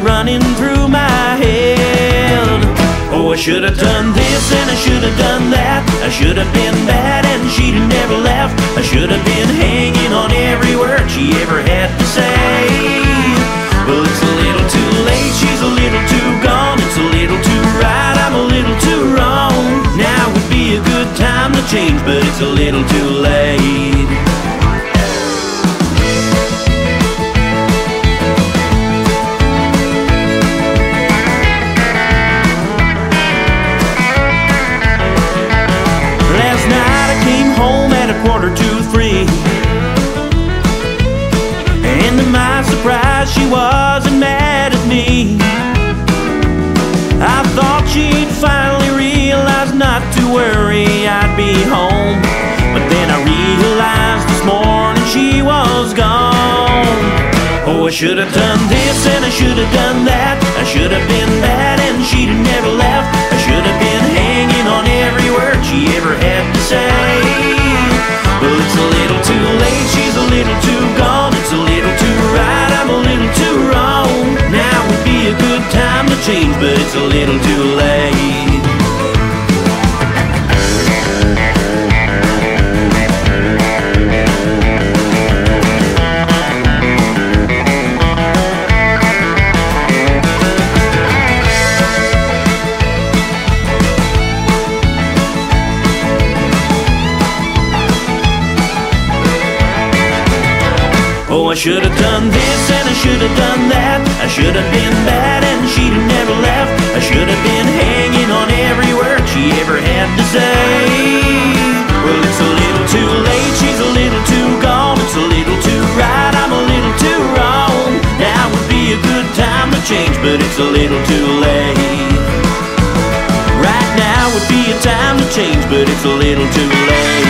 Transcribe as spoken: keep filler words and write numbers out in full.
running through my head. Oh, I should have done this and I should have done that. I should have been bad and she'd have never left. I should have been hanging on every word she ever had to say. Well, it's a little too late, she's a little too gone. It's a little too right, I'm a little too wrong. Now would be a good time to change, but it's a little too late. Last night I came home at a quarter to three, and to my surprise she wasn't mad at me. I thought she'd finally realize not to worry, I'd be home. But then I realized this morning she was gone. Oh, I should have done this and I should have done that. I should have been bad and she'd have never left. I should have been hanging on every word she ever had to say. Well, it's a little too late, she's a little too gone. It's a little too right, I'm a little too wrong. Now would be a good time to change, but it's a little too late. Oh, I should have done this and I should have done that. I should have been bad and she'd have never left. I should have been hanging on every word she ever had to say. Well, it's a little too late, she's a little too gone. It's a little too right, I'm a little too wrong. Now would be a good time to change, but it's a little too late. Right now would be a time to change, but it's a little too late.